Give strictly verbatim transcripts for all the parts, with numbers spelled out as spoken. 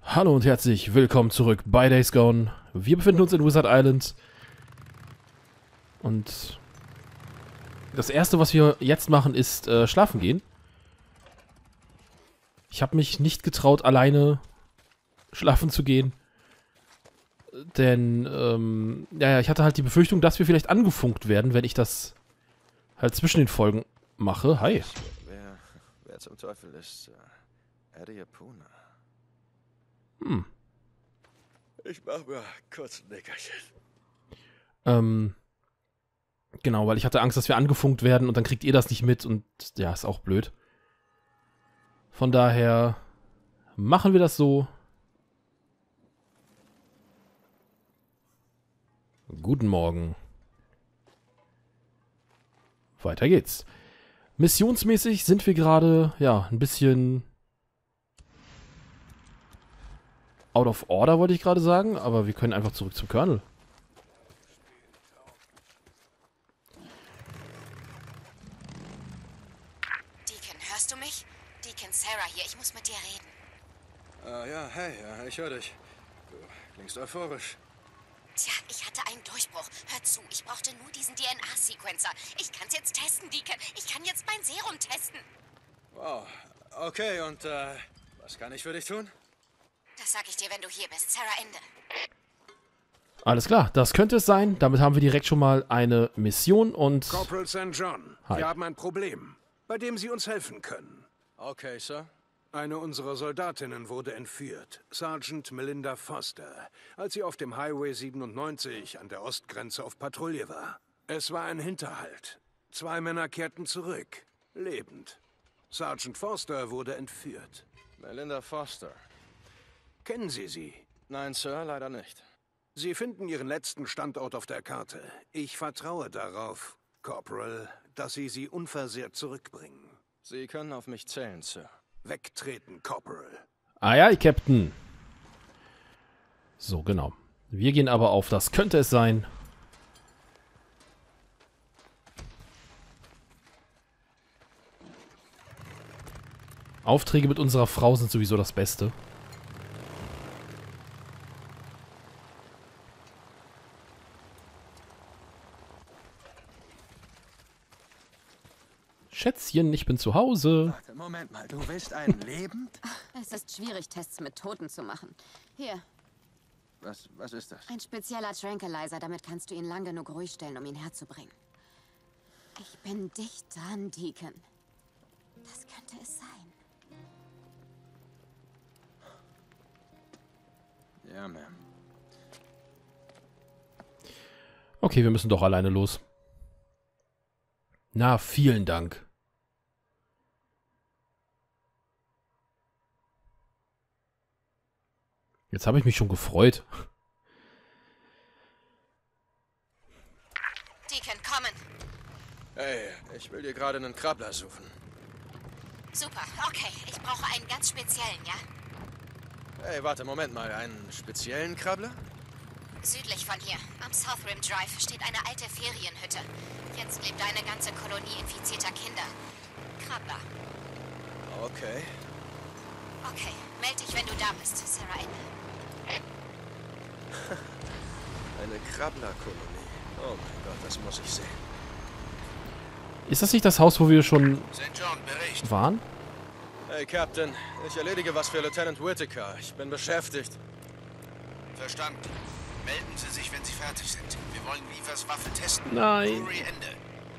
Hallo und herzlich willkommen zurück bei Days Gone. Wir befinden uns in Wizard Island. Und das erste, was wir jetzt machen, ist äh, schlafen gehen. Ich habe mich nicht getraut, alleine schlafen zu gehen. Denn, ähm, ja, ja, ich hatte halt die Befürchtung, dass wir vielleicht angefunkt werden, wenn ich das halt zwischen den Folgen mache. Hi. Wer, wer zum Teufel ist äh, Eddie Apuna? Hm. Ich mach mir kurz ein Nickerchen. Ähm, genau, weil ich hatte Angst, dass wir angefunkt werden und dann kriegt ihr das nicht mit und ja, ist auch blöd. Von daher machen wir das so. Guten Morgen. Weiter geht's. Missionsmäßig sind wir gerade, ja, ein bisschen out of order, wollte ich gerade sagen, aber wir können einfach zurück zum Colonel. Deacon, hörst du mich? Deacon, Sarah hier, ich muss mit dir reden. Ah ja, hey, ja, ich höre dich. Du klingst euphorisch. Tja, ich hatte einen Durchbruch. Hör zu, ich brauchte nur diesen D N A-Sequencer. Ich kann's jetzt testen, Deacon. Ich kann jetzt mein Serum testen. Wow, okay, und äh, was kann ich für dich tun? Das sag ich dir, wenn du hier bist. Sarah, Ende. Alles klar, das könnte es sein. Damit haben wir direkt schon mal eine Mission und... Corporal Sankt John, Hi. wir haben ein Problem, bei dem Sie uns helfen können. Okay, Sir. Eine unserer Soldatinnen wurde entführt, Sergeant Melinda Foster, als sie auf dem Highway siebenundneunzig an der Ostgrenze auf Patrouille war. Es war ein Hinterhalt. Zwei Männer kehrten zurück, lebend. Sergeant Foster wurde entführt. Melinda Foster. Kennen Sie sie? Nein, Sir, leider nicht. Sie finden Ihren letzten Standort auf der Karte. Ich vertraue darauf, Corporal, dass Sie sie unversehrt zurückbringen. Sie können auf mich zählen, Sir. Wegtreten, Corporal. Aye, aye, Captain. So, genau. Wir gehen aber auf das könnte es sein. Aufträge mit unserer Frau sind sowieso das Beste. Schätzchen, ich bin zu Hause. Warte, Moment mal, du willst einen lebend? Es ist schwierig, Tests mit Toten zu machen. Hier, Was, was ist das? ein spezieller Tranquilizer. Damit kannst du ihn lang genug ruhig stellen, um ihn herzubringen. Ich bin dicht dran, Deacon. Das könnte es sein. Ja, Ma'am. Okay, wir müssen doch alleine los. Na, vielen Dank. Jetzt habe ich mich schon gefreut. Deacon, kommen. Hey, ich will dir gerade einen Krabbler suchen. Super, okay. Ich brauche einen ganz speziellen, ja? Hey, warte, Moment mal. Einen speziellen Krabbler? Südlich von hier, am South Rim Drive, steht eine alte Ferienhütte. Jetzt lebt eine ganze Kolonie infizierter Kinder. Krabbler. Okay. Okay, meld dich, wenn du da bist, Sarah, Ende. Eine Krabblerkolonie. Oh mein Gott, das muss ich sehen. Ist das nicht das Haus, wo wir schon Sankt John, Bericht. waren? Hey, Captain. Ich erledige was für Lieutenant Whittaker. Ich bin beschäftigt. Verstanden. Melden Sie sich, wenn Sie fertig sind. Wir wollen Weavers Waffe testen. Nein. Rory, Ende.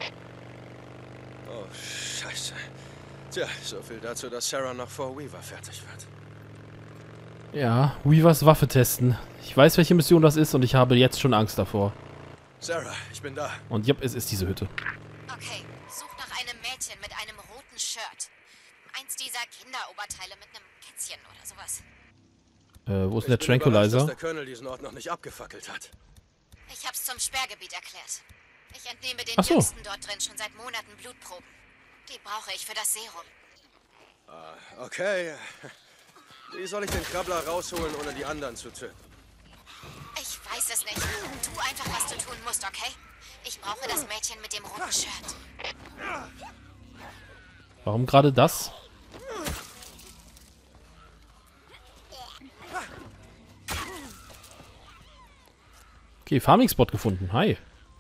Oh, scheiße. Tja, so viel dazu, dass Sarah noch vor Weaver fertig wird. Ja, Weavers Waffe testen. Ich weiß, welche Mission das ist und ich habe jetzt schon Angst davor. Sarah, ich bin da. Und ja, es ist diese Hütte. Okay, such nach einem Mädchen mit einem roten Shirt. Eins dieser Kinderoberteile mit einem Kätzchen oder sowas. Äh, wo ist Ich denn der bin überrascht, Tranquilizer? dass der Colonel diesen Ort noch nicht abgefackelt hat. Ich hab's zum Sperrgebiet erklärt. Ich entnehme den Ach so. Jüngsten dort drin schon seit Monaten Blutproben. Die brauche ich für das Serum. Ah, okay. Wie soll ich den Krabbler rausholen, ohne die anderen zu töten? Ich weiß es nicht. Tu einfach, was du tun musst, okay? Ich brauche das Mädchen mit dem roten Shirt. Warum gerade das? Okay, Farming-Spot gefunden. Hi.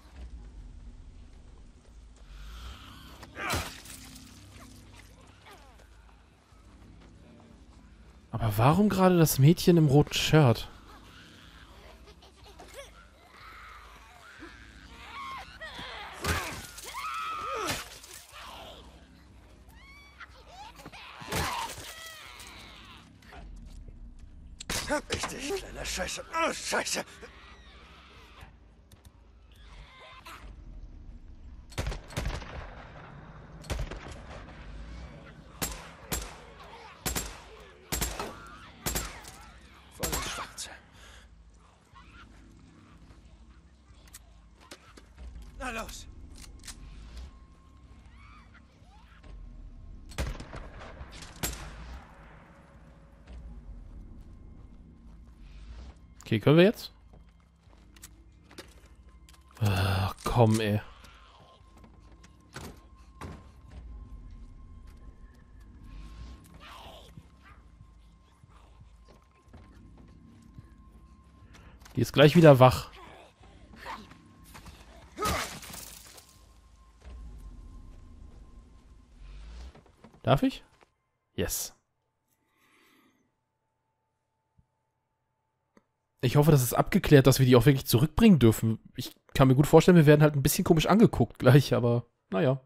Aber warum gerade das Mädchen im roten Shirt? Hab ich dich, kleiner Scheiße. Oh, Scheiße. Voll ins Schwarze. Na los. Okay, können wir jetzt? Ach, komm, ey. Die ist gleich wieder wach. Darf ich? Yes. Ich hoffe, das ist abgeklärt, dass wir die auch wirklich zurückbringen dürfen. Ich kann mir gut vorstellen, wir werden halt ein bisschen komisch angeguckt gleich, aber naja.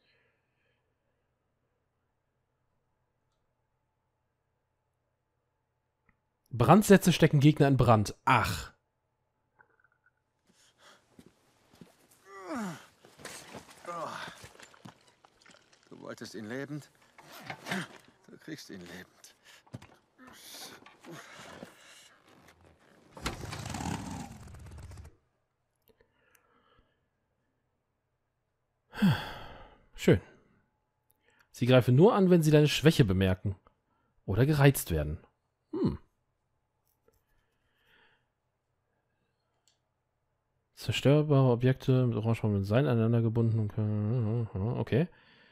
Brandsätze stecken Gegner in Brand. Ach. Du wolltest ihn lebend. Du kriegst ihn lebend. Schön. Sie greifen nur an, wenn sie deine Schwäche bemerken. Oder gereizt werden. Hm. Zerstörbare Objekte mit orangefarbenem Seil aneinander gebunden. Okay.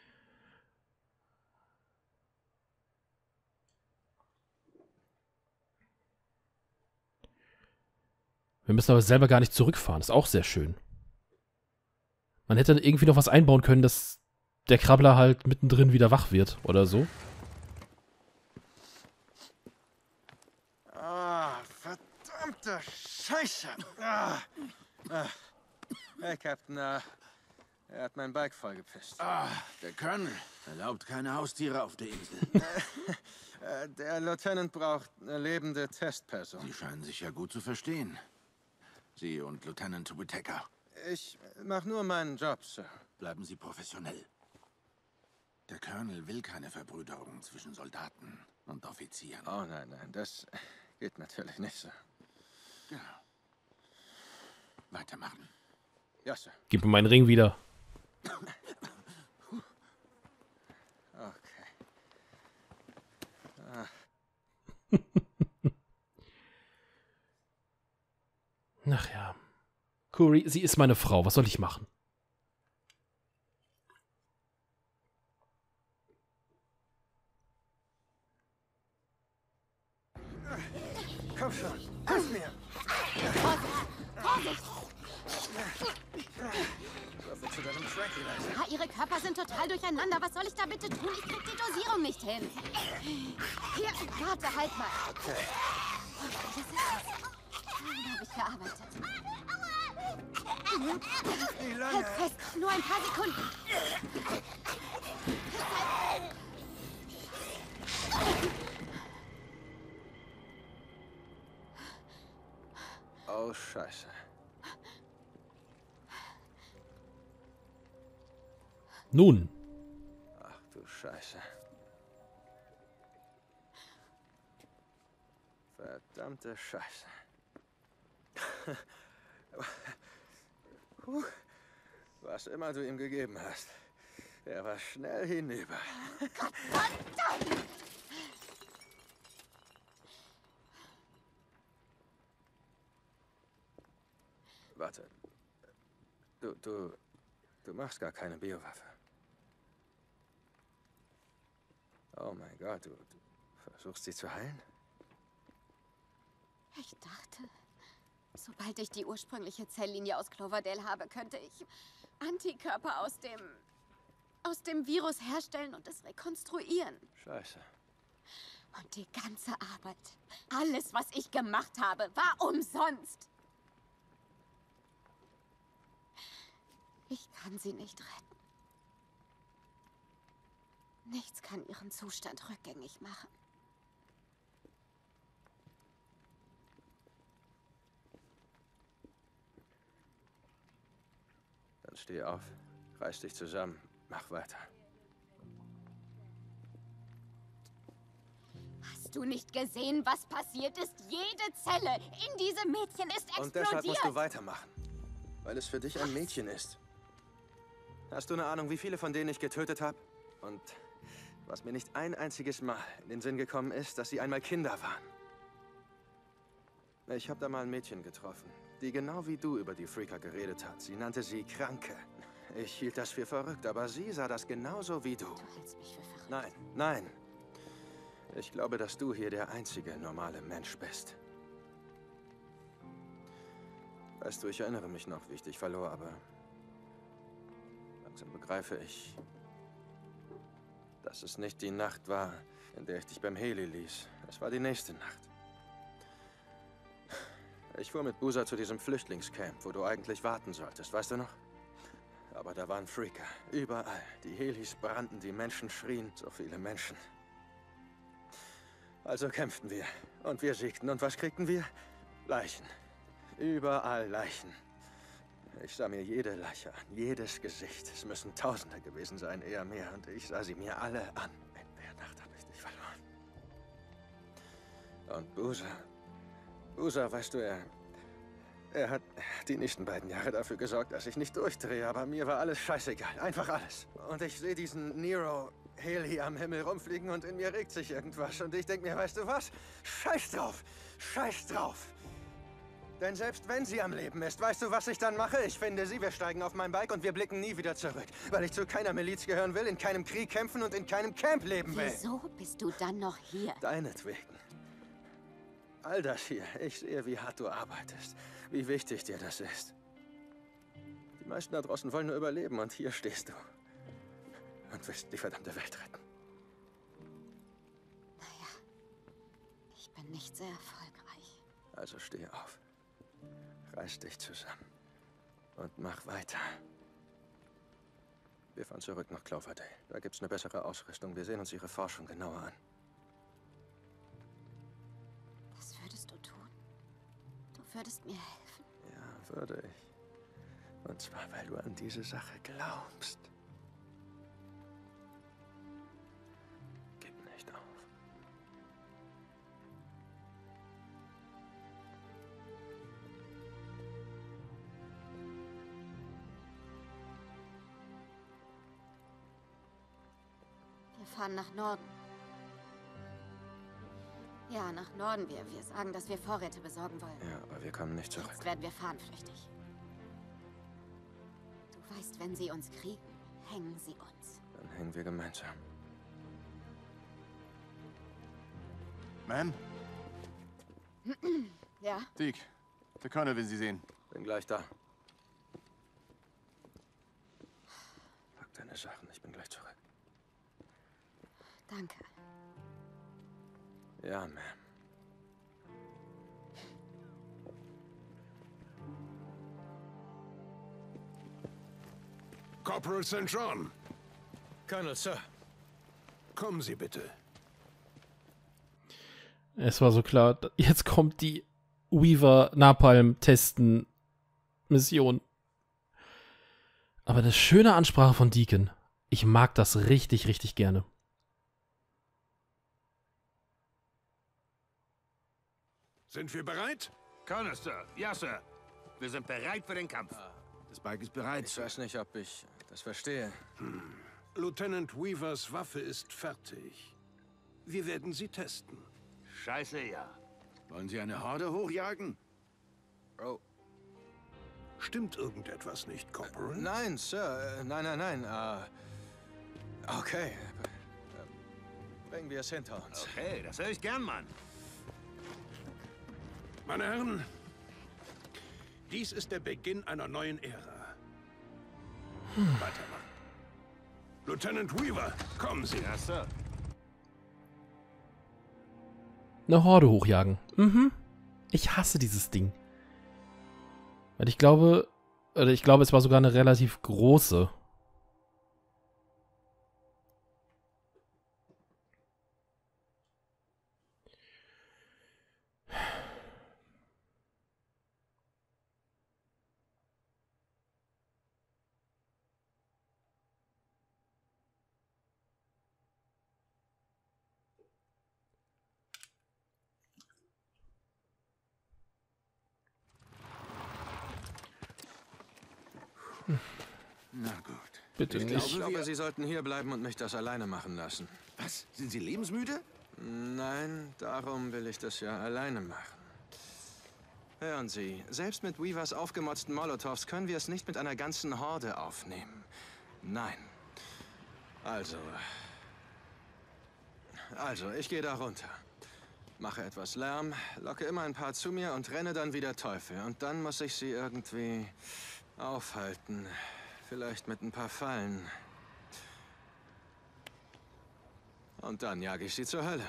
Wir müssen aber selber gar nicht zurückfahren. Ist auch sehr schön. Man hätte irgendwie noch was einbauen können, dass der Krabbler halt mittendrin wieder wach wird oder so. Ah, verdammte Scheiße. Ah. Ah. Hey, Captain, uh, er hat mein Bike vollgepisst. Ah, der Colonel erlaubt keine Haustiere auf der Insel. äh, der Lieutenant braucht eine lebende Testperson. Sie scheinen sich ja gut zu verstehen. Sie und Lieutenant Whittaker. Ich mach nur meinen Job, Sir. Bleiben Sie professionell. Der Colonel will keine Verbrüderung zwischen Soldaten und Offizieren. Oh nein, nein, das geht natürlich nicht, Sir. Ja. Weitermachen. Ja, Sir. Gib mir meinen Ring wieder. Okay. Ah. Ach ja. Curry, sie ist meine Frau. Was soll ich machen? Komm schon, hilf mir! Vorsicht! Würfel zu deinem Tranquilizer. Ja, ihre Körper sind total durcheinander. Was soll ich da bitte tun? Ich krieg die Dosierung nicht hin. Hier, warte, halt mal. Okay. Das ist es. Daran habe ich gearbeitet. Wie lange? Halt fest, nur ein paar Sekunden. Oh, Scheiße. Nun. Ach du Scheiße. Verdammte Scheiße. Puh. Was immer du ihm gegeben hast. Er war schnell hinüber. Verdammt! Warte. Du, du, du machst gar keine Biowaffe. Oh mein Gott, du, du versuchst sie zu heilen? Ich dachte, Sobald ich die ursprüngliche Zelllinie aus Cloverdale habe, könnte ich Antikörper aus dem... aus dem Virus herstellen und es rekonstruieren. Scheiße. Und die ganze Arbeit, alles, was ich gemacht habe, war umsonst. Ich kann sie nicht retten. Nichts kann ihren Zustand rückgängig machen. Dann steh auf, reiß dich zusammen, mach weiter. Hast du nicht gesehen, was passiert ist? Jede Zelle in diesem Mädchen ist explodiert. Und deshalb musst du weitermachen. Weil es für dich ein Mädchen ist. Hast du eine Ahnung, wie viele von denen ich getötet habe? Und was mir nicht ein einziges Mal in den Sinn gekommen ist, dass sie einmal Kinder waren. Ich habe da mal ein Mädchen getroffen, die genau wie du über die Freaker geredet hat. Sie nannte sie Kranke. Ich hielt das für verrückt, aber sie sah das genauso wie du. Du hältst mich für verrückt. Nein, nein. Ich glaube, dass du hier der einzige normale Mensch bist. Weißt du, ich erinnere mich noch, wie ich dich verlor, aber langsam begreife ich, dass es nicht die Nacht war, in der ich dich beim Heli ließ. Es war die nächste Nacht. Ich fuhr mit Boozer zu diesem Flüchtlingscamp, wo du eigentlich warten solltest, weißt du noch? Aber da waren Freaker, überall. Die Helis brannten, die Menschen schrien, so viele Menschen. Also kämpften wir. Und wir siegten. Und was kriegten wir? Leichen. Überall Leichen. Ich sah mir jede Leiche an, jedes Gesicht. Es müssen Tausende gewesen sein, eher mehr. Und ich sah sie mir alle an. In der Nacht habe ich dich verloren. Und Boozer... Boozer, weißt du, er... Er hat die nächsten beiden Jahre dafür gesorgt, dass ich nicht durchdrehe. Aber mir war alles scheißegal. Einfach alles. Und ich sehe diesen Nero... Heli am Himmel rumfliegen und in mir regt sich irgendwas. Und ich denke mir, weißt du was? Scheiß drauf! Scheiß drauf! Denn selbst wenn sie am Leben ist, weißt du, was ich dann mache? Ich finde sie, wir steigen auf mein Bike und wir blicken nie wieder zurück. Weil ich zu keiner Miliz gehören will, in keinem Krieg kämpfen und in keinem Camp leben will. Wieso bist du dann noch hier? Deinetwegen. All das hier. Ich sehe, wie hart du arbeitest. Wie wichtig dir das ist. Die meisten da draußen wollen nur überleben und hier stehst du. Und willst die verdammte Welt retten. Naja, ich bin nicht sehr erfolgreich. Also steh auf. Reiß dich zusammen. Und mach weiter. Wir fahren zurück nach Cloverdale. Da gibt's eine bessere Ausrüstung. Wir sehen uns ihre Forschung genauer an. Was würdest du tun? Du würdest mir helfen? Ja, würde ich. Und zwar, weil du an diese Sache glaubst. Wir fahren nach Norden. Ja, nach Norden. Wir, wir sagen, dass wir Vorräte besorgen wollen. Ja, aber wir kommen nicht zurück. Jetzt werden wir fahnenflüchtig. Du weißt, wenn sie uns kriegen, hängen sie uns. Dann hängen wir gemeinsam. Ma'am? Ja? Deke, der Colonel will Sie sehen. Bin gleich da. Pack deine Sachen, ich bin gleich zurück. Danke. Ja, Ma'am. Corporal Sankt John, Colonel, Sir. kommen Sie bitte. Es war so klar, jetzt kommt die Weaver-Napalm-Testen-Mission. Aber eine schöne Ansprache von Deacon. Ich mag das richtig, richtig gerne. Sind wir bereit? Colonel, Sir. Ja, Sir. Wir sind bereit für den Kampf. Das Bike ist bereit. Ich weiß nicht, ob ich das verstehe. Hm. Lieutenant Weavers Waffe ist fertig. Wir werden sie testen. Scheiße, ja. Wollen Sie eine Horde hochjagen? Oh. Stimmt irgendetwas nicht, Corporal? Nein, Sir. Äh, nein, nein, nein. Uh, okay. Äh, bringen wir es hinter uns. Okay, das höre ich gern, Mann. Meine Herren, Dies ist der Beginn einer neuen Ära. Hm. Weitermachen. Lieutenant Weaver, kommen Sie. Ja, Sir. Eine Horde hochjagen. Mhm. Ich hasse dieses Ding. Weil ich glaube, oder ich glaube, es war sogar eine relativ große. Na gut. Bitte Ich nicht. glaube, Sie sollten hier bleiben und mich das alleine machen lassen. Was? Sind Sie lebensmüde? Nein, darum will ich das ja alleine machen. Hören Sie, selbst mit Weavers aufgemotzten Molotovs können wir es nicht mit einer ganzen Horde aufnehmen. Nein. Also... Also, ich gehe da runter. Mache etwas Lärm, locke immer ein paar zu mir und renne dann wie der Teufel. Und dann muss ich sie irgendwie aufhalten. Vielleicht mit ein paar Fallen. Und dann jage ich sie zur Hölle.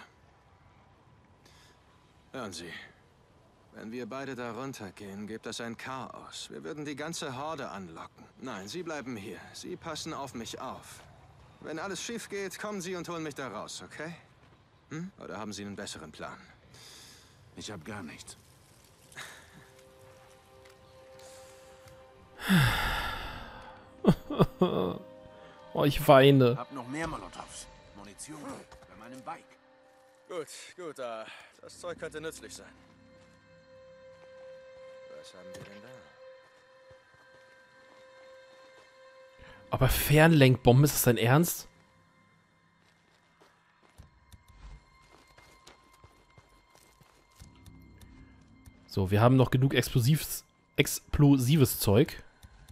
Hören Sie, wenn wir beide da runtergehen, gibt es ein Chaos. Wir würden die ganze Horde anlocken. Nein, Sie bleiben hier. Sie passen auf mich auf. Wenn alles schief geht, kommen Sie und holen mich da raus, okay? Hm? Oder haben Sie einen besseren Plan? Ich habe gar nichts. Oh, ich weine. Hab noch mehr Molotovs. Munition bei meinem Bike. Gut, gut, uh, das Zeug könnte nützlich sein. Was haben wir denn da? Aber Fernlenkbomben, ist das dein Ernst? So, wir haben noch genug explosives, explosives Zeug.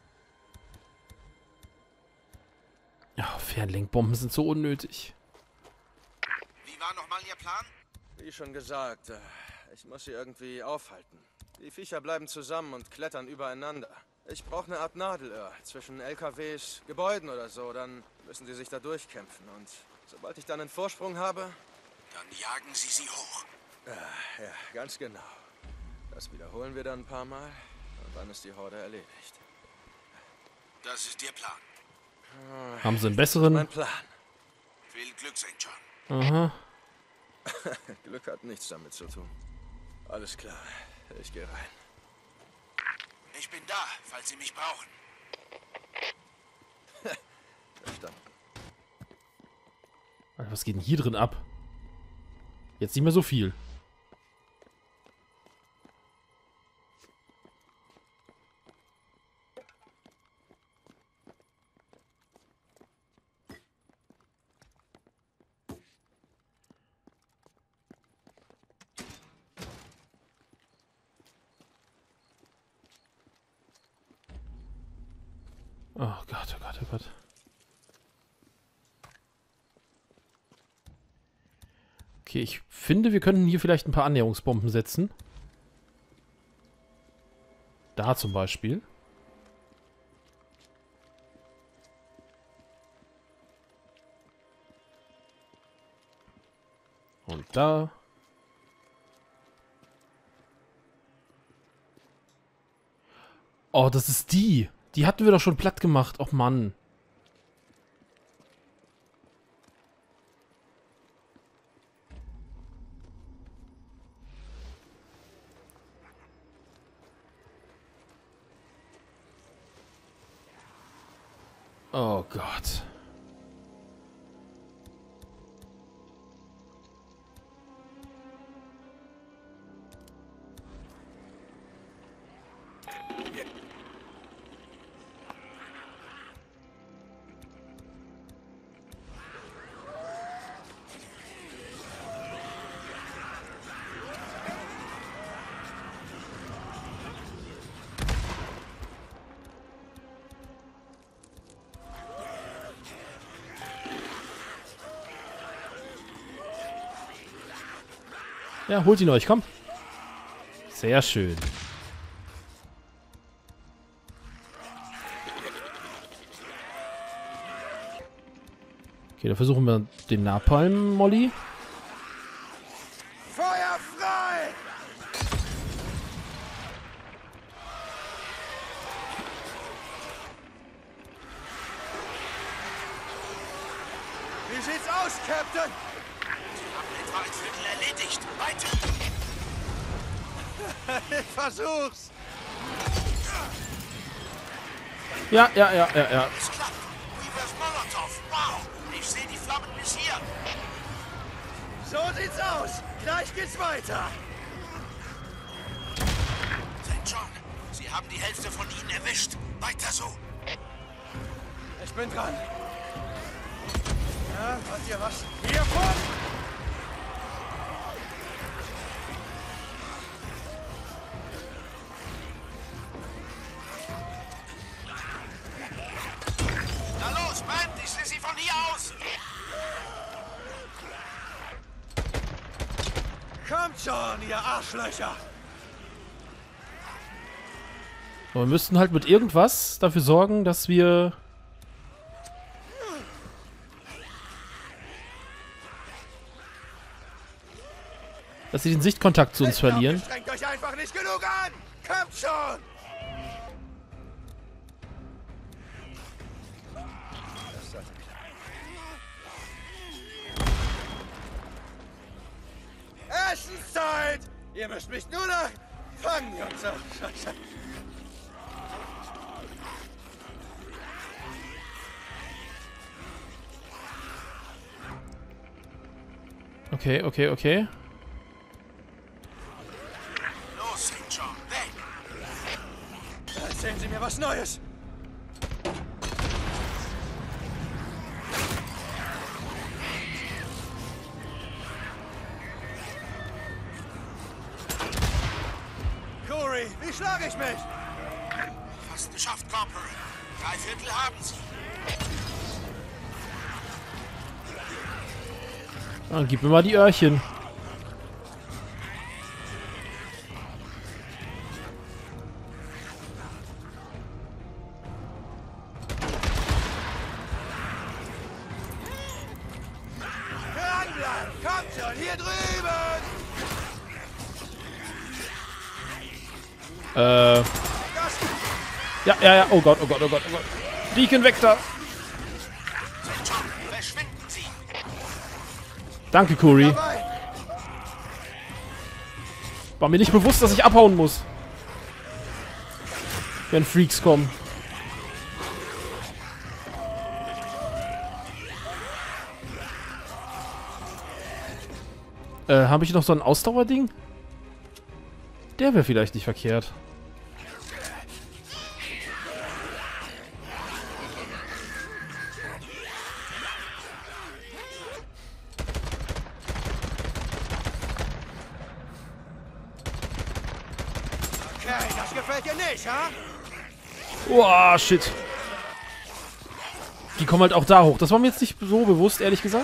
Ja, Fernlenkbomben sind so unnötig. Wie war nochmal Ihr Plan? Wie schon gesagt, äh, ich muss sie irgendwie aufhalten. Die Viecher bleiben zusammen und klettern übereinander. Ich brauche eine Art Nadelöhr zwischen L K Ws, Gebäuden oder so. Dann müssen sie sich da durchkämpfen. Und sobald ich dann einen Vorsprung habe... Dann jagen Sie sie hoch. Äh, ja, ganz genau. Das wiederholen wir dann ein paar Mal. Und dann ist die Horde erledigt. Das ist Ihr Plan. Haben sie einen besseren? Mein Plan. Viel Glück, Sankt John. Aha. Glück hat nichts damit zu tun. Alles klar. Ich gehe rein. Ich bin da, falls Sie mich brauchen. Verstanden. Alter, was geht denn hier drin ab? Jetzt nicht mehr so viel. Oh Gott, oh Gott, oh Gott. Okay, ich finde, wir könnten hier vielleicht ein paar Annäherungsbomben setzen. Da zum Beispiel. Und da. Oh, das ist die. Die hatten wir doch schon platt gemacht. Och Mann. Oh Gott. Ja, holt ihn euch, komm. Sehr schön. Okay, dann versuchen wir den Napalm-Molly. Feuer frei! Wie sieht's aus, Captain? Sie haben etwa ein Viertel erledigt. Weiter! Ich versuch's! Ja, ja, ja, ja, ja. Es klappt. Reverse Molotov. Wow. Ich sehe die Flammen bis hier. So sieht's aus! Gleich geht's weiter! Sankt John, Sie haben die Hälfte von ihnen erwischt. Weiter so. Ich bin dran. Ja, habt ihr was? Hier vor! Na los, Band, ich sehe sie von hier aus. Kommt schon, ihr Arschlöcher! Aber wir müssten halt mit irgendwas dafür sorgen, dass wir... dass sie den Sichtkontakt zu uns verlieren. Strengt euch einfach nicht genug an! Kommt schon! Das sollte klappen. Essenszeit! Ihr müsst mich nur noch fangen, Jungs. Oh, Scheiße. Okay, okay, okay. Los, Sankt John, weg. Erzählen Sie mir was Neues. Corey, wie schlage ich mich? Fast geschafft, Corporal. Drei Viertel haben Sie. Dann gib mir mal die Öhrchen. Dranbleiben! Kommt schon, hier drüben! Äh. Ja, ja, ja. Oh Gott, oh Gott, oh Gott, oh Gott. Deacon weg da. Sankt John, verschwinden Sie. Danke, Corey. Dabei. War mir nicht bewusst, dass ich abhauen muss. Wenn Freaks kommen. Äh, habe ich noch so ein Ausdauerding? Der wäre vielleicht nicht verkehrt. Okay, das gefällt dir nicht, ha? Boah, shit. Die kommen halt auch da hoch. Das war mir jetzt nicht so bewusst, ehrlich gesagt.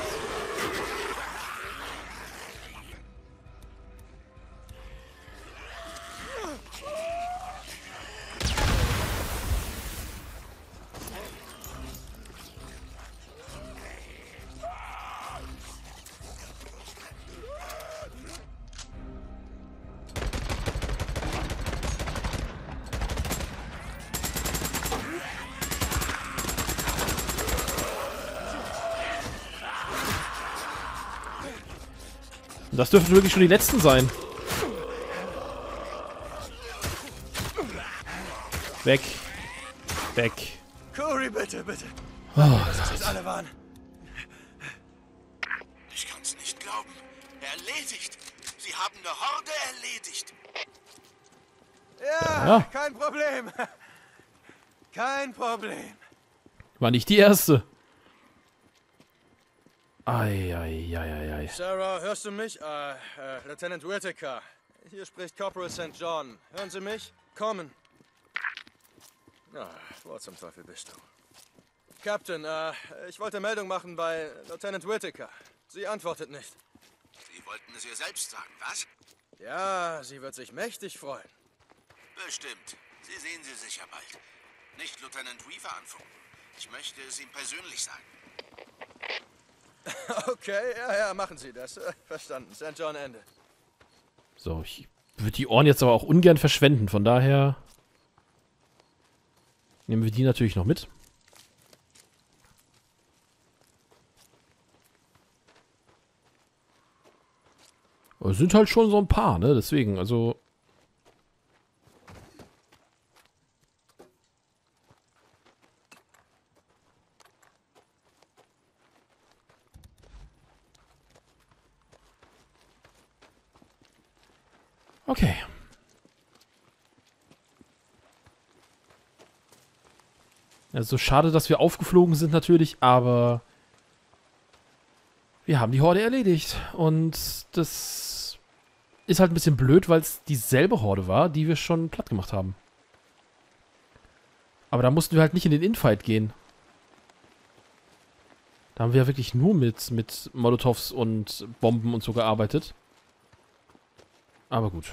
Das dürften wirklich schon die letzten sein. Weg. Weg. Corey, bitte, bitte. Oh, Dass es alle waren. Ich kann's nicht glauben. Erledigt. Sie haben eine Horde erledigt. Ja, Ja. kein Problem. Kein Problem. war nicht die erste. Eieieiei. Sarah, hörst du mich? Äh, äh, Lieutenant Whittaker. Hier spricht Corporal Sankt John. Hören Sie mich? Kommen. Ah, wo zum Teufel bist du? Captain, äh, ich wollte Meldung machen bei Lieutenant Whittaker. Sie antwortet nicht. Sie wollten es ihr selbst sagen, was? Ja, sie wird sich mächtig freuen. Bestimmt. Sie sehen sie sicher bald. Nicht Lieutenant Weaver anfunken. Ich möchte es ihm persönlich sagen. Okay, ja, ja, machen Sie das. Äh, Verstanden. Sankt John, Ende. So, ich würde die Ohren jetzt aber auch ungern verschwenden. Von daher nehmen wir die natürlich noch mit. Aber es sind halt schon so ein paar, ne? Deswegen, also... Okay. Also schade, dass wir aufgeflogen sind natürlich, aber wir haben die Horde erledigt. Und das ist halt ein bisschen blöd, weil es dieselbe Horde war, die wir schon platt gemacht haben. Aber da mussten wir halt nicht in den Infight gehen. Da haben wir ja wirklich nur mit, mit Molotovs und Bomben und so gearbeitet. Aber gut.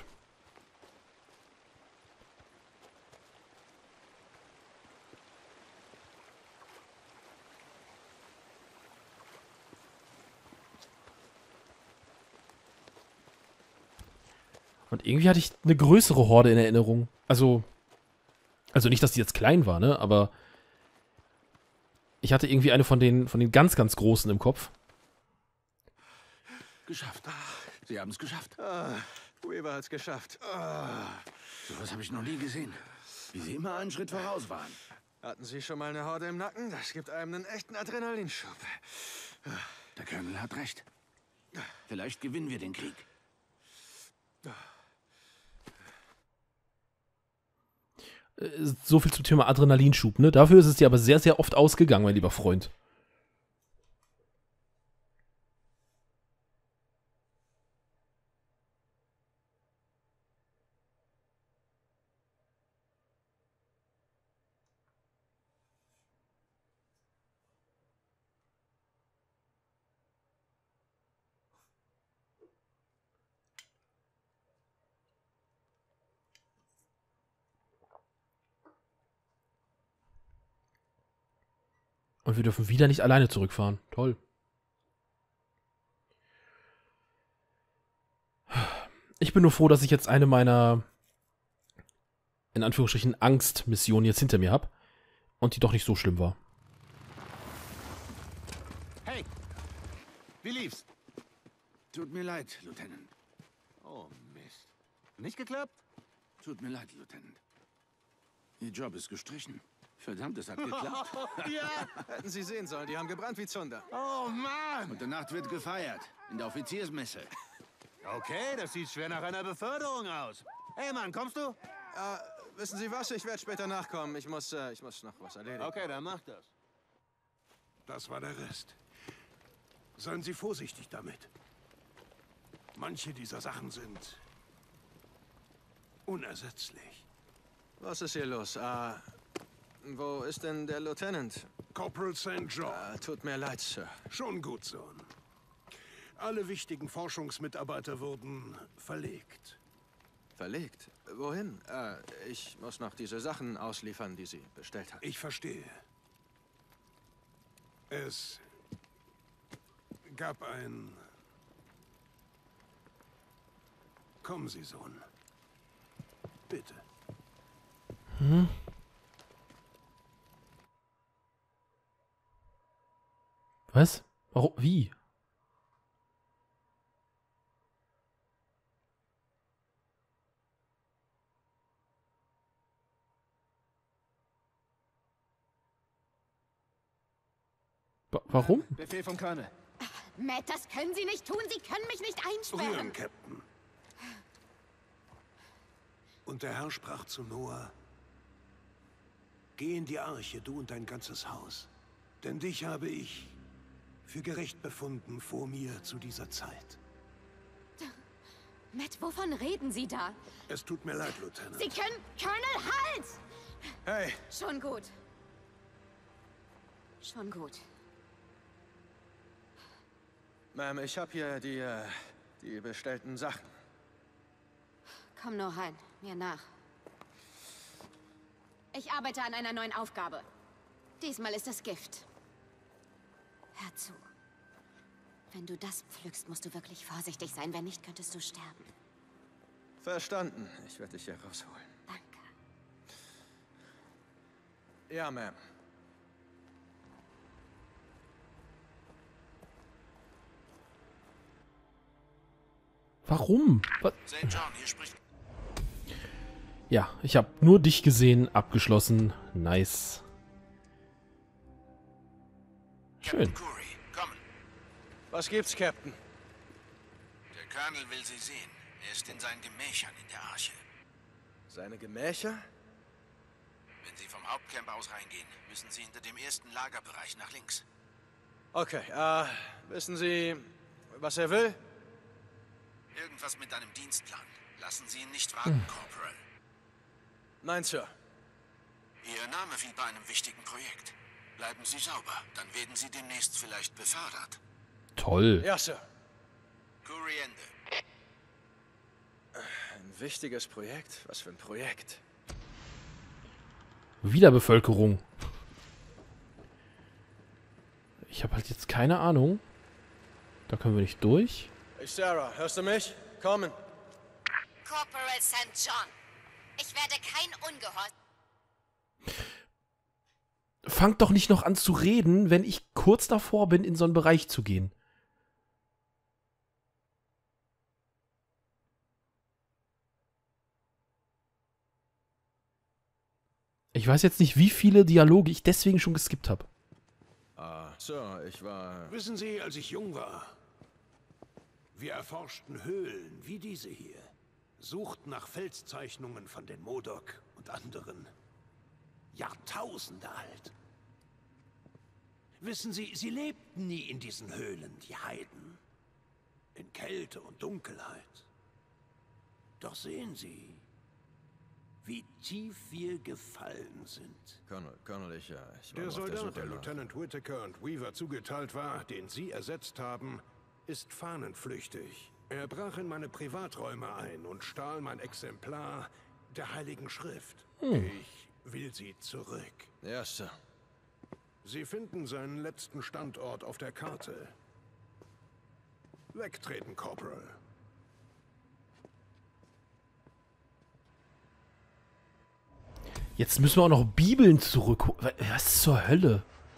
Und irgendwie hatte ich eine größere Horde in Erinnerung. Also, also nicht, dass die jetzt klein war, ne? Aber ich hatte irgendwie eine von den, von den ganz, ganz Großen im Kopf. Geschafft. Sie haben es geschafft. Ah, Weaver hat's geschafft. Ah. So was habe ich noch nie gesehen. Wie Sie immer einen Schritt voraus waren. Hatten Sie schon mal eine Horde im Nacken? Das gibt einem einen echten Adrenalinschub. Der Colonel hat recht. Vielleicht gewinnen wir den Krieg. So viel zum Thema Adrenalinschub, ne? Dafür ist es dir aber sehr, sehr oft ausgegangen, mein lieber Freund. Und wir dürfen wieder nicht alleine zurückfahren. Toll. Ich bin nur froh, dass ich jetzt eine meiner, in Anführungsstrichen, Angstmissionen jetzt hinter mir habe. Und die doch nicht so schlimm war. Hey! Wie lief's? Tut mir leid, Lieutenant. Oh, Mist. Nicht geklappt? Tut mir leid, Lieutenant. Ihr Job ist gestrichen. Verdammt, es hat geklappt. Ja, hätten Sie sehen sollen. Die haben gebrannt wie Zunder. Oh, Mann! Und in der Nacht wird gefeiert. In der Offiziersmesse. Okay, das sieht schwer nach einer Beförderung aus. Hey, Mann, kommst du? Äh, wissen Sie was? Ich werde später nachkommen. Ich muss, äh, ich muss noch was erledigen. Okay, dann mach das. Das war der Rest. Seien Sie vorsichtig damit. Manche dieser Sachen sind unersetzlich. Was ist hier los? Äh, wo ist denn der Lieutenant? Corporal Sankt John. Äh, tut mir leid, Sir. Schon gut, Sohn. Alle wichtigen Forschungsmitarbeiter wurden verlegt. Verlegt? Wohin? Äh, ich muss noch diese Sachen ausliefern, die Sie bestellt hat. Ich verstehe. Es gab ein... Kommen Sie, Sohn. Bitte. Hm? Was? Warum? Wie? Wa- Warum? Befehl vom Colonel. Matt, das können Sie nicht tun. Sie können mich nicht einsperren. Rühren, Captain. Und der Herr sprach zu Noah: Geh in die Arche, du und dein ganzes Haus. Denn dich habe ich für gerecht befunden vor mir zu dieser Zeit. Matt, wovon reden Sie da? Es tut mir leid, Lieutenant. Sie können... Colonel, halt! Hey, Schon gut. Schon gut. Ma'am, ich habe hier die, äh, die bestellten Sachen. Komm nur rein. Mir nach. Ich arbeite an einer neuen Aufgabe. Diesmal ist es Gift. Hör zu. Wenn du das pflückst, musst du wirklich vorsichtig sein. Wenn nicht, könntest du sterben. Verstanden. Ich werde dich hier rausholen. Danke. Ja, Ma'am. Warum? Was? Sankt John, hier spricht... Ja, ich habe nur dich gesehen, abgeschlossen. Nice. Schön. Captain Curry, kommen. Was gibt's, Captain? Der Colonel will Sie sehen. Er ist in seinen Gemächern in der Arche. Seine Gemächer? Wenn Sie vom Hauptcamp aus reingehen, müssen Sie hinter dem ersten Lagerbereich nach links. Okay, äh, wissen Sie, was er will? Irgendwas mit einem Dienstplan. Lassen Sie ihn nicht warten, Corporal. Nein, Sir. Ihr Name fiel bei einem wichtigen Projekt. Bleiben Sie sauber, dann werden Sie demnächst vielleicht befördert. Toll. Ja, Sir. Curry, Ende. Ein wichtiges Projekt? Was für ein Projekt? Wiederbevölkerung. Ich habe halt jetzt keine Ahnung. Da können wir nicht durch. Hey, Sarah, hörst du mich? Kommen. Corporal Sankt John. Ich werde kein Ungehorsam. Fangt doch nicht noch an zu reden, wenn ich kurz davor bin, in so einen Bereich zu gehen. Ich weiß jetzt nicht, wie viele Dialoge ich deswegen schon geskippt habe. Ah, Sir, ich war... Wissen Sie, als ich jung war, wir erforschten Höhlen wie diese hier, suchten nach Felszeichnungen von den Modok und anderen. Jahrtausende alt. Wissen Sie, sie lebten nie in diesen Höhlen, die Heiden. In Kälte und Dunkelheit. Doch sehen Sie, wie tief wir gefallen sind. Colonel, Colonel, ich, ja, ich war Der nur auf der Soldat, Suche der nach- Lieutenant Whittaker und Weaver zugeteilt war, den Sie ersetzt haben, ist fahnenflüchtig. Er brach in meine Privaträume ein und stahl mein Exemplar der Heiligen Schrift. Ich will sie zurück. Ja, Sir. Sie finden seinen letzten Standort auf der Karte. Wegtreten, Corporal. Jetzt müssen wir auch noch Bibeln zurückholen. Was zur Hölle?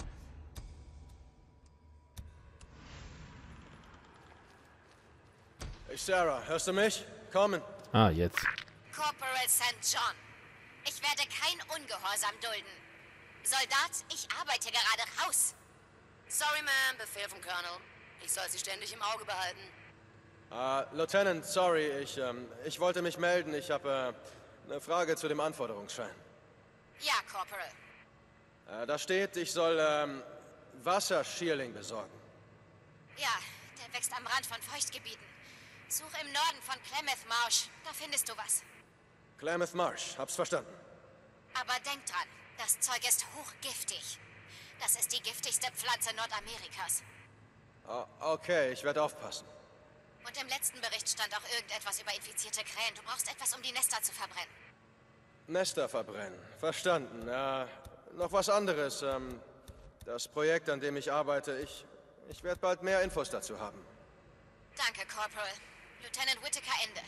Hey, Sarah, hörst du mich? Kommen. Ah, jetzt. Corporal Sankt John. Ich werde kein Ungehorsam dulden. Soldat, ich arbeite gerade raus. Sorry, Ma'am, Befehl vom Colonel. Ich soll Sie ständig im Auge behalten. Äh, Lieutenant, sorry, ich, ähm, ich wollte mich melden. Ich habe äh, eine Frage zu dem Anforderungsschein. Ja, Corporal. Äh, da steht, ich soll ähm, Wasserschierling besorgen. Ja, der wächst am Rand von Feuchtgebieten. Such im Norden von Klamath Marsh. Da findest du was. Klamath Marsh, hab's verstanden. Aber denk dran, das Zeug ist hochgiftig. Das ist die giftigste Pflanze Nordamerikas. Ah, okay, ich werde aufpassen. Und im letzten Bericht stand auch irgendetwas über infizierte Krähen. Du brauchst etwas, um die Nester zu verbrennen. Nester verbrennen. Verstanden. Äh, noch was anderes. Ähm, das Projekt, an dem ich arbeite, ich, ich werde bald mehr Infos dazu haben. Danke, Corporal. Lieutenant Whittaker, Ende.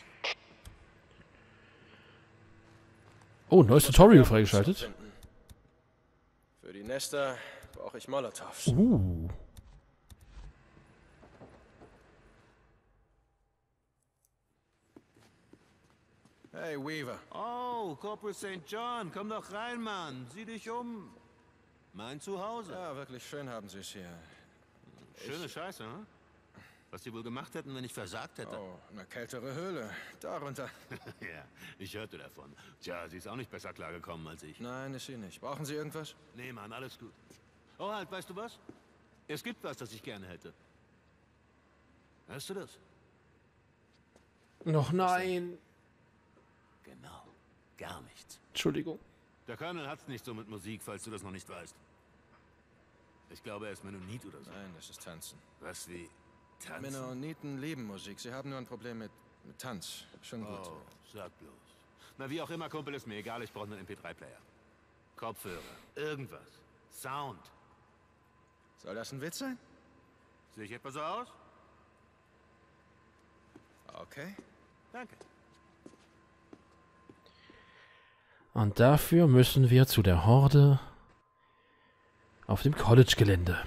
Oh, neues Tutorial freigeschaltet. Finden. Für die Nester brauche ich Molotovs. Uh. Hey, Weaver. Oh, Corporal Sankt John, komm doch rein, Mann. Sieh dich um. Mein Zuhause. Ja, wirklich schön haben Sie es hier. Schöne Scheiße, hm? Was Sie wohl gemacht hätten, wenn ich versagt hätte. Oh, eine kältere Höhle. Darunter. Ja, ich hörte davon. Tja, sie ist auch nicht besser klargekommen als ich. Nein, ist sie nicht. Brauchen Sie irgendwas? Nee, Mann, alles gut. Oh, halt, weißt du was? Es gibt was, das ich gerne hätte. Hörst du das? Noch nein. Genau. Gar nichts. Entschuldigung. Der Colonel hat's nicht so mit Musik, falls du das noch nicht weißt. Ich glaube, er ist Mennonit oder so. Nein, das ist Tanzen. Was wie Tanzen? Mennoniten lieben Musik. Sie haben nur ein Problem mit, mit Tanz. Schon gut. Oh, sag bloß. Na, wie auch immer, Kumpel, ist mir egal. Ich brauche einen M P drei Player. Kopfhörer. Irgendwas. Sound. Soll das ein Witz sein? Sehe ich etwa so aus? Okay. Danke. Und dafür müssen wir zu der Horde auf dem College-Gelände.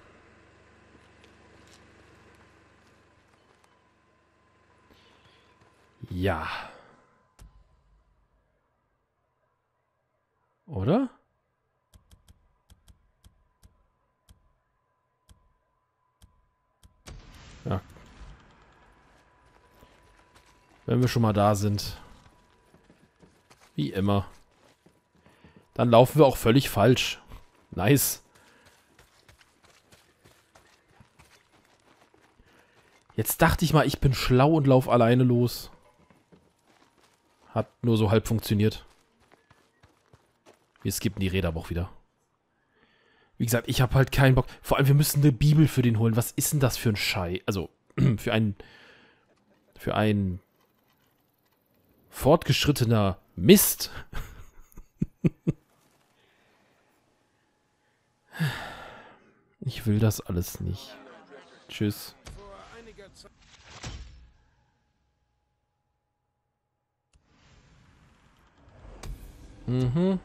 Ja. Oder? Ja. Wenn wir schon mal da sind. Wie immer. Dann laufen wir auch völlig falsch. Nice. Jetzt dachte ich mal, ich bin schlau und lauf alleine los. Hat nur so halb funktioniert. Wir skippen die Räder aber auch wieder. Wie gesagt, ich habe halt keinen Bock. Vor allem, wir müssen eine Bibel für den holen. Was ist denn das für ein Schei? Also, für ein... Für ein... fortgeschrittener Mist. Ich will das alles nicht. Tschüss. Mhm.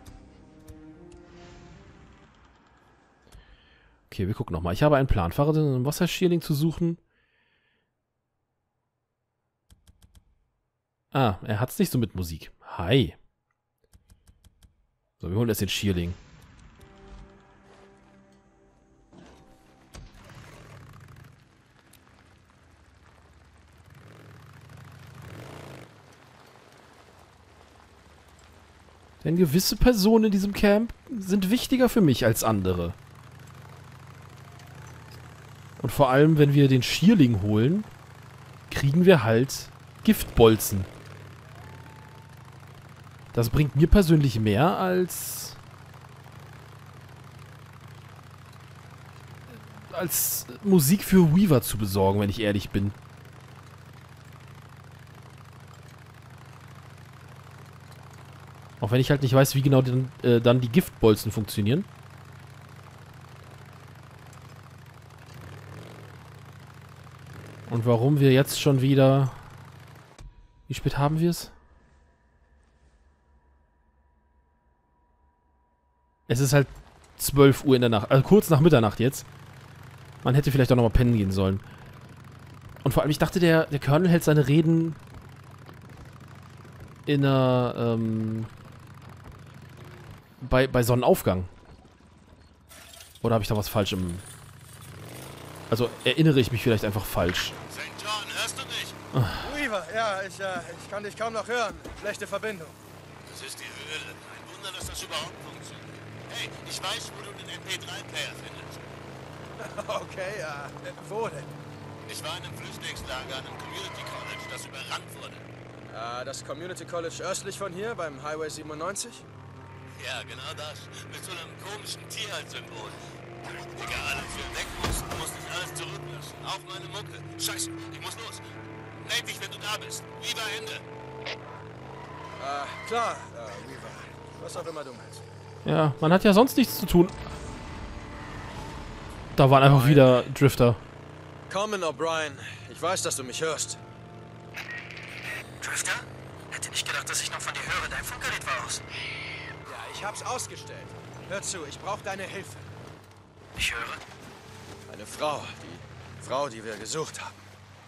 Okay, wir gucken nochmal. Ich habe einen Plan. Fahre den Wasserschierling zu suchen. Ah, er hat's nicht so mit Musik. Hi. So, wir holen erst den Schierling. Denn gewisse Personen in diesem Camp sind wichtiger für mich als andere. Und vor allem, wenn wir den Schierling holen, kriegen wir halt Giftbolzen. Das bringt mir persönlich mehr als... als Musik für Weaver zu besorgen, wenn ich ehrlich bin. Auch wenn ich halt nicht weiß, wie genau den, äh, dann die Giftbolzen funktionieren. Und warum wir jetzt schon wieder... Wie spät haben wir es? Es ist halt zwölf Uhr in der Nacht. Also kurz nach Mitternacht jetzt. Man hätte vielleicht auch nochmal pennen gehen sollen. Und vor allem, ich dachte, der, der Colonel hält seine Reden in einer, ähm... Bei, bei Sonnenaufgang. Oder habe ich da was falsch im... Also erinnere ich mich vielleicht einfach falsch. Sankt John, hörst du mich? Ach. Weaver, ja, ich, äh, ich kann dich kaum noch hören. Schlechte Verbindung. Das ist die Höhle. Ein Wunder, dass das überhaupt funktioniert. Hey, ich weiß, wo du den M P drei Player findest. Okay, äh, wo denn? Ich war in einem Flüchtlingslager an einem Community College, das überrannt wurde. Äh, das Community College östlich von hier, beim Highway siebenundneunzig? Ja, genau das. Mit so einem komischen Tier als Symbol. Egal, als wir weg mussten, musste ich alles zurücklassen. Auch meine Mucke. Scheiße, ich muss los. Meld dich, wenn du da bist. Lieber Ende. Äh, klar, äh, Weaver. Was auch immer du meinst. Ja, man hat ja sonst nichts zu tun. Da waren einfach wieder Drifter. Common O'Brien, ich weiß, dass du mich hörst. Drifter? Hätte nicht gedacht, dass ich noch von dir höre. Dein Funkgerät war aus. Ja, ich hab's ausgestellt. Hör zu, ich brauche deine Hilfe. Ich höre. Eine Frau, die Frau, die wir gesucht haben.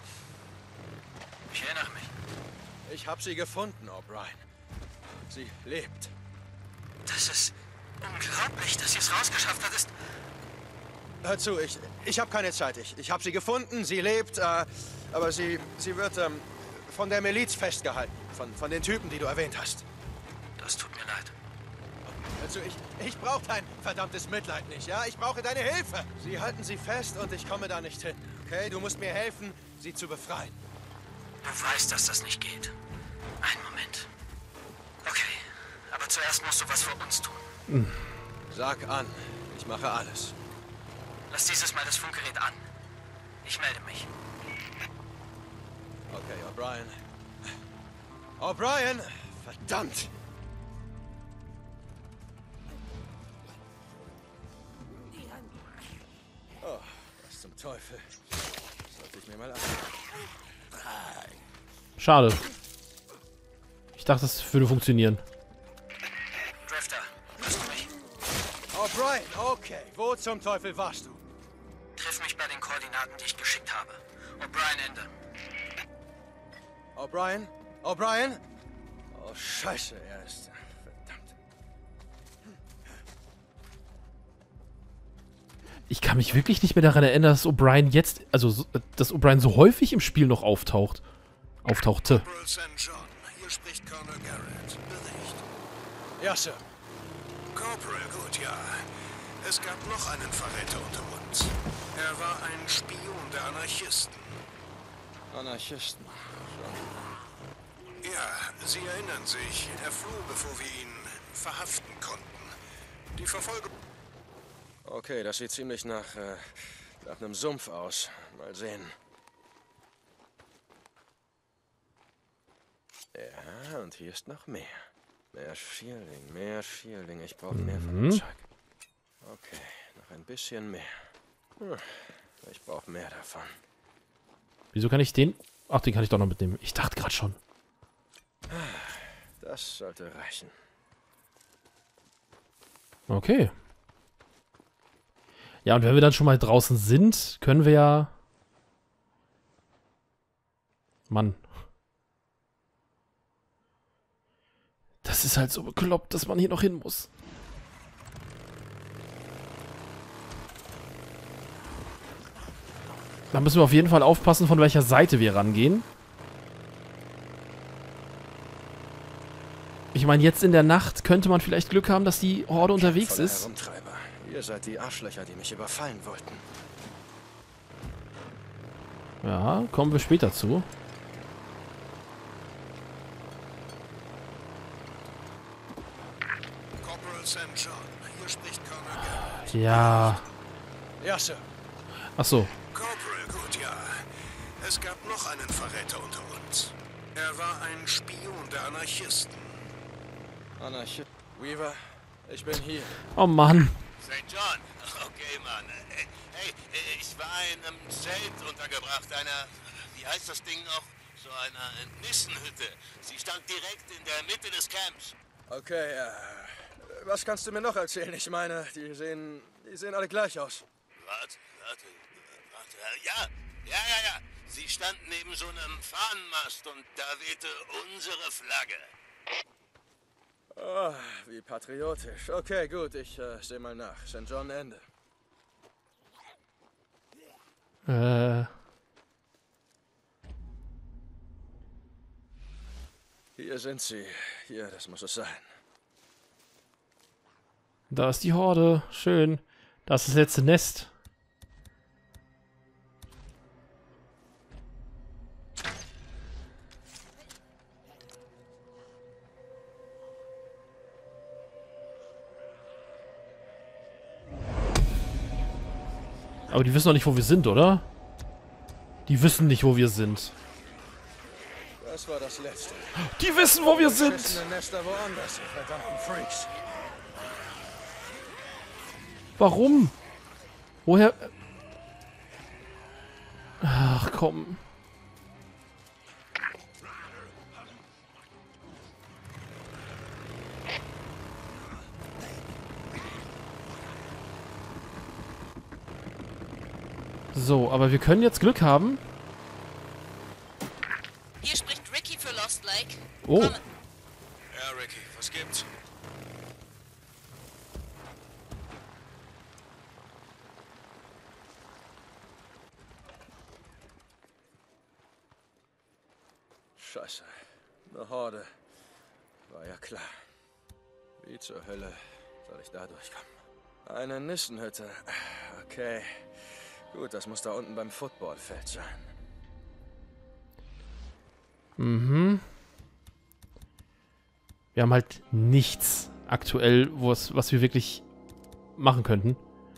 Ich erinnere mich. Ich habe sie gefunden, O'Brien. Sie lebt. Das ist unglaublich, dass sie es rausgeschafft hat. Ist Hör zu, ich, ich habe keine Zeit. Ich, ich habe sie gefunden, sie lebt, äh, aber sie, sie wird ähm, von der Miliz festgehalten. Von, von den Typen, die du erwähnt hast. Das tut mir leid. Hör zu, ich, ich brauche dein verdammtes Mitleid nicht, ja? Ich brauche deine Hilfe. Sie halten sie fest und ich komme da nicht hin. Okay, du musst mir helfen, sie zu befreien. Du weißt, dass das nicht geht. Einen Moment. Okay, aber zuerst musst du was für uns tun. Mhm. Sag an, ich mache alles. Lass dieses Mal das Funkgerät an. Ich melde mich. Okay, O'Brien. O'Brien! Verdammt! Oh, was zum Teufel. Sollte ich mir mal an. Schade. Ich dachte, das würde funktionieren. Drifter, hörst du mich? O'Brien, okay. Wo zum Teufel warst du? Triff mich bei den Koordinaten, die ich geschickt habe. O'Brien, Ende. O'Brien? O'Brien? Oh, scheiße, er ist... Verdammt. Ich kann mich wirklich nicht mehr daran erinnern, dass O'Brien jetzt... Also, so- dass O'Brien so häufig im Spiel noch auftaucht. Auftauchte. Corporal Sankt John, hier spricht Colonel Garrett. Bericht. Ja, Sir. Corporal, gut, ja. Es gab noch einen Verräter unter uns. Er war ein Spion der Anarchisten. Anarchisten. Ja, Sie erinnern sich. Er floh, bevor wir ihn verhaften konnten. Die Verfolgung... Okay, das sieht ziemlich nach, äh, nach einem Sumpf aus. Mal sehen. Ja, und hier ist noch mehr. Mehr Shielding, mehr Shielding. Ich brauche mehr von dem Zeug. Okay, noch ein bisschen mehr. Hm, ich brauche mehr davon. Wieso kann ich den... Ach, den kann ich doch noch mitnehmen. Ich dachte gerade schon. Das sollte reichen. Okay. Ja, und wenn wir dann schon mal draußen sind, können wir ja... Mann. Das ist halt so bekloppt, dass man hier noch hin muss. Da müssen wir auf jeden Fall aufpassen, von welcher Seite wir rangehen. Ich meine, jetzt in der Nacht könnte man vielleicht Glück haben, dass die Horde unterwegs Voller ist. Herumtreiber. Ihr seid die Arschlöcher, die mich überfallen wollten. Ja, kommen wir später zu. Corporal Sankt John, hier spricht Colonel Garrett. Ja. Ja, Sir. Ach so. Corporal, gut, ja. Es gab noch einen Verräter unter uns. Er war ein Spion der Anarchisten. Anarchist. Weaver, ich bin hier. Oh Mann. Sankt John, okay, Mann. Hey, hey, ich war in einem Zelt untergebracht, einer, wie heißt das Ding noch? So einer Nissenhütte. Sie stand direkt in der Mitte des Camps. Okay, äh, was kannst du mir noch erzählen? Ich meine, die sehen, die sehen alle gleich aus. Warte, warte, warte. Ja, ja, ja, ja. Sie standen neben so einem Fahnenmast und da wehte unsere Flagge. Oh, wie patriotisch. Okay, gut, ich äh, sehe mal nach. Sankt John, Ende. Äh. Hier sind sie. Hier, das muss es sein. Da ist die Horde. Schön. Da ist das letzte Nest. Aber die wissen doch nicht, wo wir sind, oder? Die wissen nicht, wo wir sind. Das war das Letzte. Die wissen, wo wir sind! Beschissene Nester woanders, ihr verdammten Freaks. Warum? Woher... Ach, komm. So, aber wir können jetzt Glück haben. Hier spricht Ricky für Lost Lake. Oh. Komm. Ja, Ricky, was gibt's? Scheiße. Eine Horde. War ja klar. Wie zur Hölle soll ich da durchkommen? Eine Nissenhütte. Okay. Gut, das muss da unten beim Footballfeld sein. Mhm. Wir haben halt nichts aktuell, was, was wir wirklich machen könnten.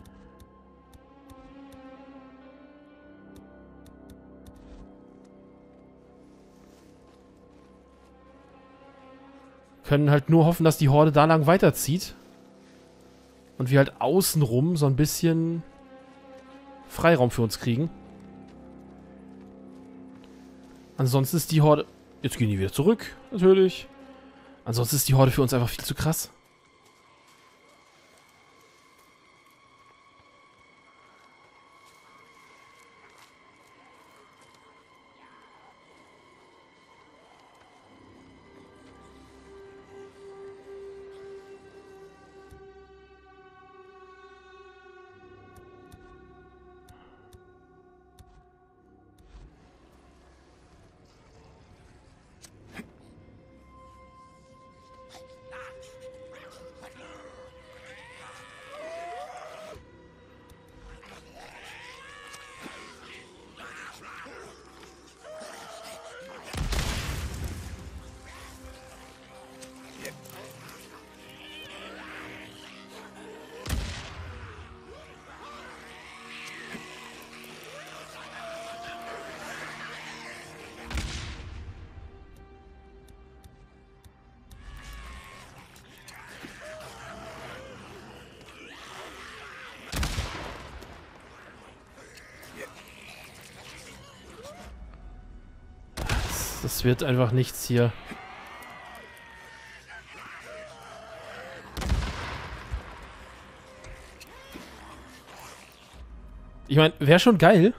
Können halt nur hoffen, dass die Horde da lang weiterzieht. Und wir halt außenrum so ein bisschen Freiraum für uns kriegen. Ansonsten ist die Horde... Jetzt gehen die wieder zurück, natürlich. Ansonsten ist die Horde für uns einfach viel zu krass. Das wird einfach nichts hier. Ich meine, wäre schon geil.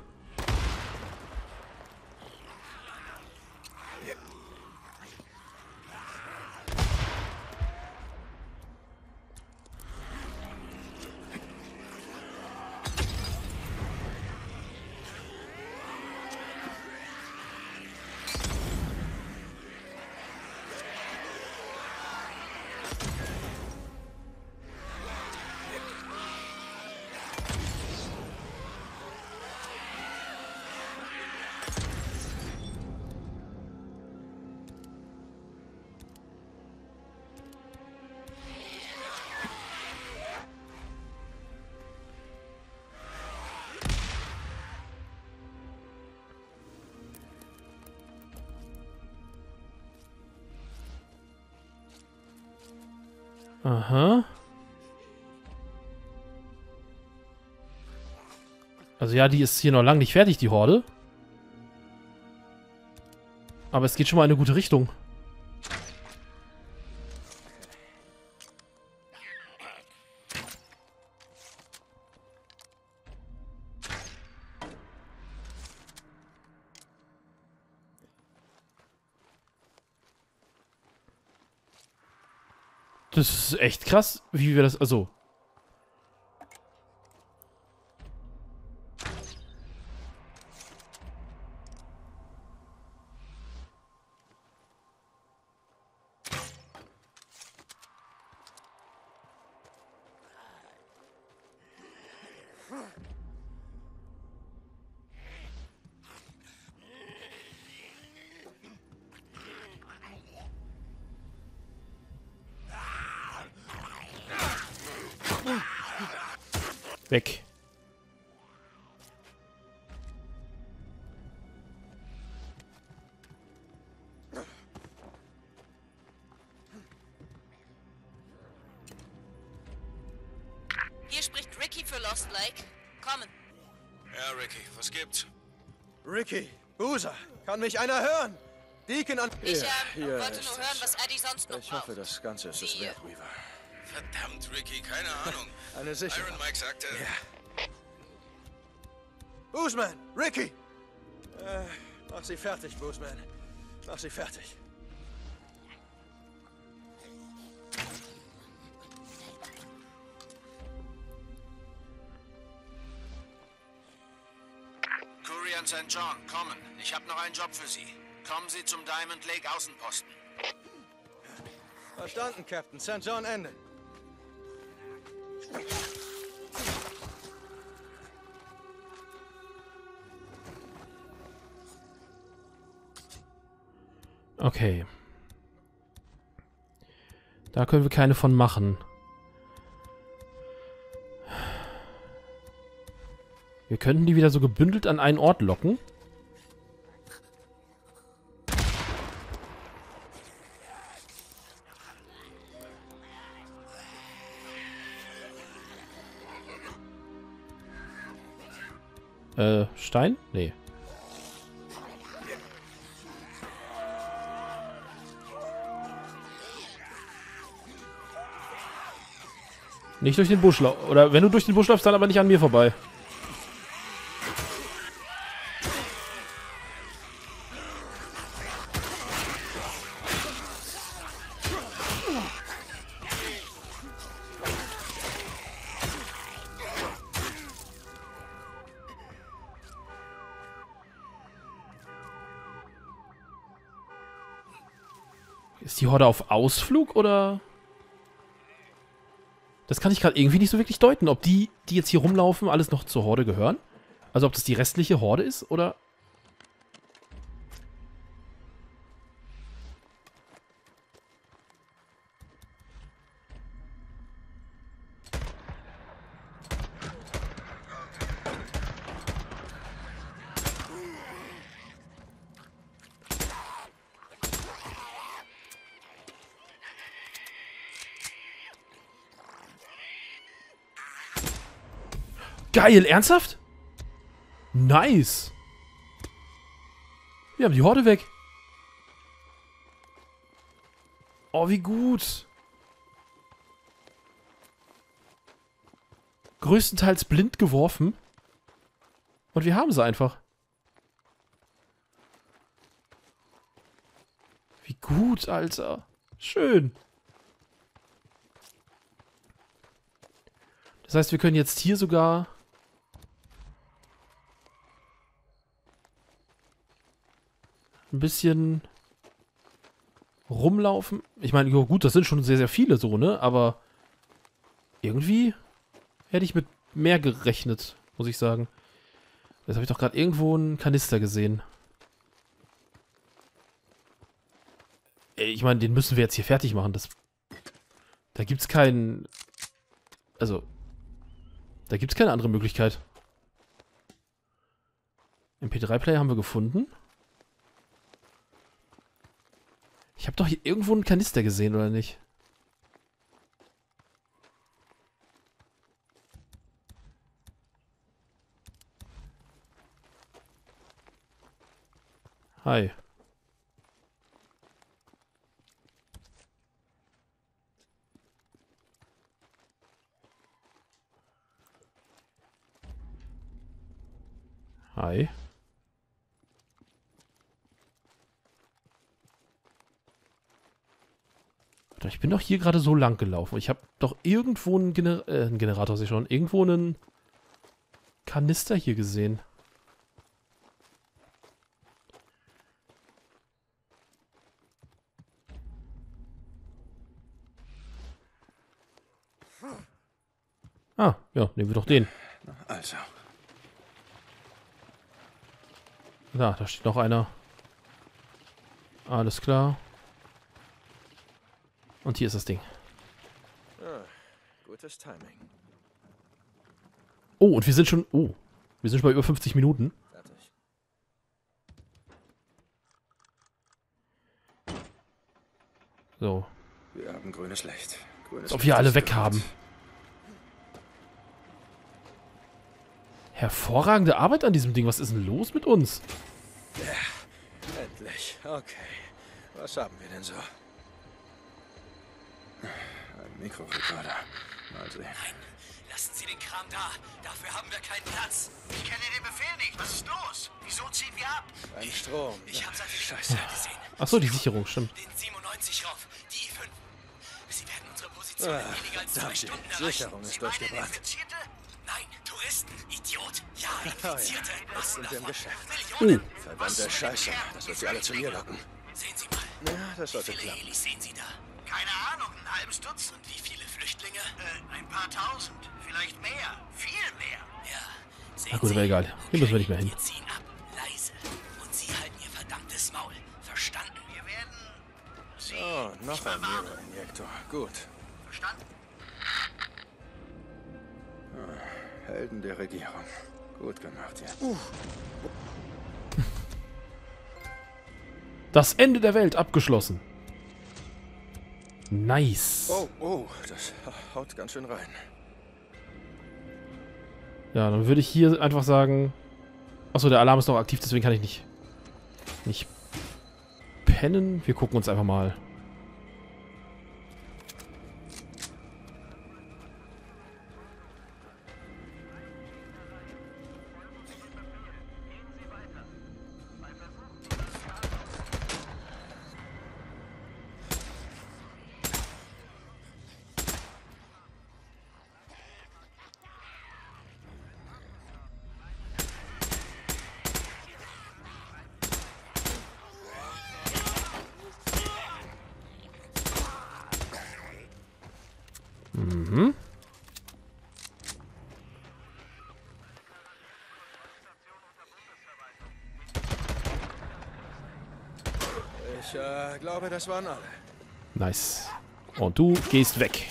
Aha. Also ja, die ist hier noch lange nicht fertig, die Horde. Aber es geht schon mal in eine gute Richtung. Das ist echt krass, wie wir das... Also... Weg. Hier spricht Ricky für Lost Lake. Kommen. Ja, Ricky, was gibt's? Ricky, Boozer, kann mich einer hören? Deacon an... Ich Ja, ähm, hier wollte ist nur es. hören, was Eddie sonst noch Ich hoffe, braucht. das Ganze ist es wert, Weaver. Verdammt, Ricky, keine Ahnung. Eine Sicherung. Iron Mike sagte... Ja. Boozman, Ricky! Äh, mach sie fertig, Boozman. Mach sie fertig. Curry und Sankt John, kommen. Ich habe noch einen Job für Sie. Kommen Sie zum Diamond Lake Außenposten. Verstanden, Captain. Sankt John, Ende. Okay. Da können wir keine von machen. Wir könnten die wieder so gebündelt an einen Ort locken. Äh, Stein? Nee. Nicht durch den Busch laufen. Oder wenn du durch den Busch läufst, dann aber nicht an mir vorbei. Ist die Horde auf Ausflug, oder? Das kann ich gerade irgendwie nicht so wirklich deuten, ob die, die jetzt hier rumlaufen, alles noch zur Horde gehören. Also ob das die restliche Horde ist, oder... Geil, ernsthaft? Nice. Wir haben die Horde weg. Oh, wie gut. Größtenteils blind geworfen. Und wir haben sie einfach. Wie gut, Alter. Schön. Das heißt, wir können jetzt hier sogar... ein bisschen rumlaufen. Ich meine, jo, gut, das sind schon sehr, sehr viele so, ne? Aber irgendwie hätte ich mit mehr gerechnet, muss ich sagen. Jetzt habe ich doch gerade irgendwo einen Kanister gesehen. Ich meine, den müssen wir jetzt hier fertig machen. Das, da gibt es keinen... Also, da gibt es keine andere Möglichkeit. M P drei Player haben wir gefunden. Ich habe doch hier irgendwo einen Kanister gesehen, oder nicht? Hi. Hi. Ich bin doch hier gerade so lang gelaufen. Ich habe doch irgendwo einen, Gener äh, einen Generator, sehe ich schon. Irgendwo einen Kanister hier gesehen. Ah, ja, nehmen wir doch den. Also. Da, da steht noch einer. Alles klar. Und hier ist das Ding. Ah, gutes Timing. Oh, und wir sind schon... Oh, wir sind schon bei über fünfzig Minuten. Fertig. So. Wir haben grünes Licht. Grünes Als ob wir alle Licht weg haben. Hervorragende Arbeit an diesem Ding. Was ist denn los mit uns? Ja, endlich. Okay. Was haben wir denn so? Ein Mikrorekorder. Mal sehen. Nein, lassen Sie den Kram da. Dafür haben wir keinen Platz. Ich kenne den Befehl nicht. Was ist los? Wieso ziehen wir ab? Ein Strom. Ich habe seine Scheiße. gesehen. Achso, die Sicherung, stimmt. Den siebenundneunzig rauf. Die I fünf. Sie werden unsere Position Ah, in weniger als zwei verdammt, Stunden die erreichen. Sicherung ist Sie meinen durchgebrannt. Infizierte? Nein, Touristen. Idiot. Ja, Oh ja, Infizierte. das Massen sind wir im davon. Geschäft. Millionen. Oh. Verdammte Scheiße. Das wird sie alle zu mir locken. Sehen Sie mal. Ja, das sollte Wie viele klappen. Helis sehen Sie da? Keine Ahnung, ein halbes Dutzend. Und wie viele Flüchtlinge? Äh, ein paar tausend. Vielleicht mehr. Viel mehr. Ja. Sehen Na gut, aber Sie? egal. Hier müssen wir nicht mehr hin. Wir ziehen ab. Leise. Und Sie halten Ihr verdammtes Maul. Verstanden? Wir werden... Sie Oh, noch ein Neuroinjektor. Gut. Verstanden? Ah, Helden der Regierung. Gut gemacht, ja. Uh. Das Ende der Welt abgeschlossen. Nice. Oh, oh, das haut ganz schön rein. Ja, dann würde ich hier einfach sagen... Achso, der Alarm ist noch aktiv, deswegen kann ich nicht... Nicht pennen. Wir gucken uns einfach mal... Mhm. Ich äh, glaube, das waren alle. Nice. Und du gehst weg.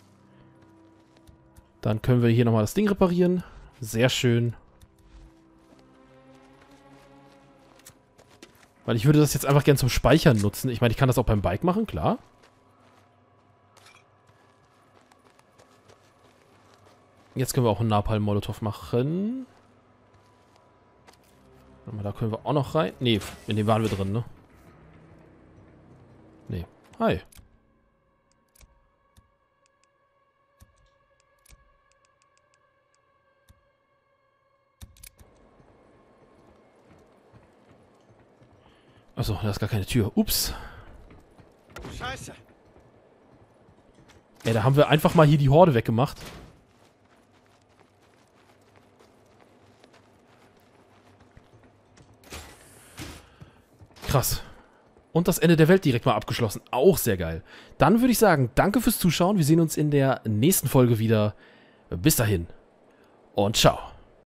Dann können wir hier nochmal das Ding reparieren. Sehr schön. Weil ich würde das jetzt einfach gerne zum Speichern nutzen. Ich meine, ich kann das auch beim Bike machen, klar. Jetzt können wir auch einen Napalm-Molotov machen. Warte mal, da können wir auch noch rein. Nee, in dem waren wir drin, ne? Nee. Hi. Achso, da ist gar keine Tür. Ups. Scheiße. Ey, da haben wir einfach mal hier die Horde weggemacht. Krass. Und das Ende der Welt direkt mal abgeschlossen. Auch sehr geil. Dann würde ich sagen, danke fürs Zuschauen. Wir sehen uns in der nächsten Folge wieder. Bis dahin. Und ciao.